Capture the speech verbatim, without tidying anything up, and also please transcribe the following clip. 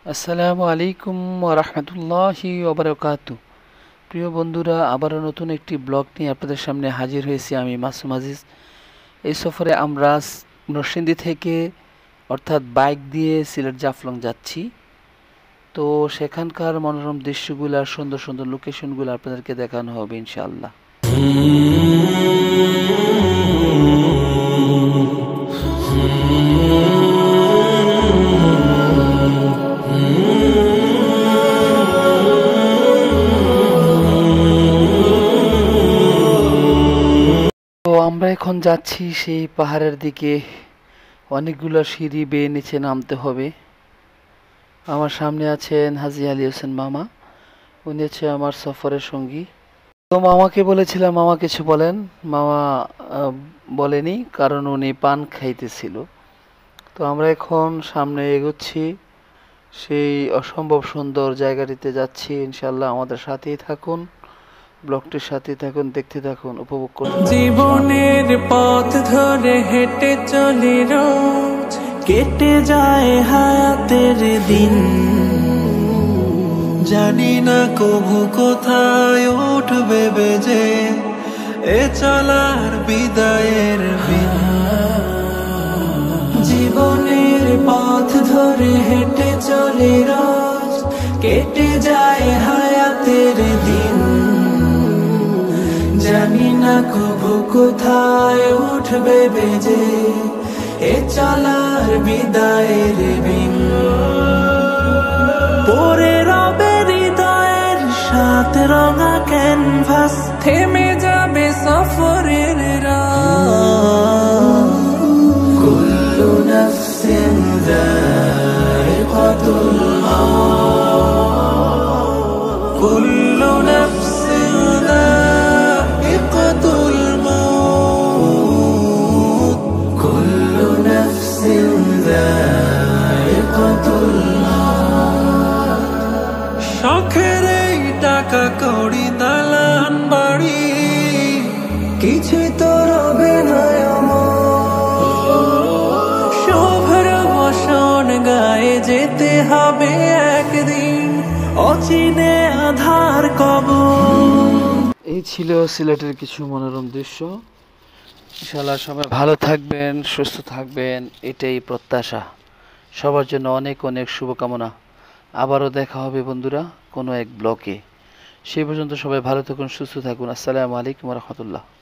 আসসালামু আলাইকুম ওয়া রাহমাতুল্লাহি ওয়া বারাকাতুহু। প্রিয় বন্ধুরা, আবারও নতুন একটি ব্লগ নিয়ে আপনাদের সামনে হাজির হয়েছি আমি মাসুম আজিজ। এই সফরে আমরা নরসিংদী থেকে অর্থাৎ বাইক দিয়ে সিলেট জাফলং যাচ্ছি। তো সেখানকার মনোরম দৃশ্যগুলো আর সুন্দর সুন্দর লোকেশনগুলো আপনাদেরকে দেখানো হবে ইনশাআল্লাহ। তো আমরা এখন যাচ্ছি সেই পাহাড়ের দিকে। অনেকগুলো সিঁড়ি বেয়ে নিচে নামতে হবে। আমার সামনে আছেন হাজী আলী হোসেন মামা, উনি হচ্ছে আমার সফরের সঙ্গী। তো মামাকে বলেছিলাম মামা কিছু বলেন, মামা বলেনি, কারণ উনি পান খাইতেছিল। তো আমরা এখন সামনে এগোচ্ছি, সেই অসম্ভব সুন্দর জায়গাটিতে যাচ্ছি ইনশাআল্লাহ। আমাদের সাথেই থাকুন, ব্লগটির সাথে থাকুন, দেখতে থাকুন, উপভোগ করুন। জীবনের পথ ধরে হেঁটে চলি রোজ, কেটে যায় হায়াতের দিন। জানি না কবু কোথায় উঠবে বেজে এ চলার বিদায়ের বিন। জীবনের পথ ধরে হেঁটে চলি রোজ, কেটে যায় হায়াতের দিন। জানি না কবু কোথায় উঠবে বেজে এ চলার বিদায়ের বিন। পরে রবে হৃদয়ের সাত রঙা ক্যানভাস, থেমে যাবে সফরের রাত। কুল্লু নাফসিন যায়িকাতুল মাউত, কুল্লু নাফসিন যায়িকাতুল মাউত, কুল্লু নাফসিন যায়িকাতুল মাউত। শখের এই টাকা কড়ি দালান বাড়ি কিছুই তো রবে না আমার। শুভ্র বসন গায়ে যেতে হবে একদিন, অচিনে আধার কবর। এই ছিল সিলেটের কিছু মনোরম দৃশ্য। ইনশাআল্লাহ সবাই ভালো থাকবেন, সুস্থ থাকবেন, এটাই প্রত্যাশা। সবার জন্য অনেক অনেক শুভকামনা। আবারও দেখা হবে বন্ধুরা কোনো এক ব্লগে। সেই পর্যন্ত সবাই ভালো থাকুন, সুস্থ থাকুন। আসসালামু আলাইকুম ওয়া রাহমাতুল্লাহ।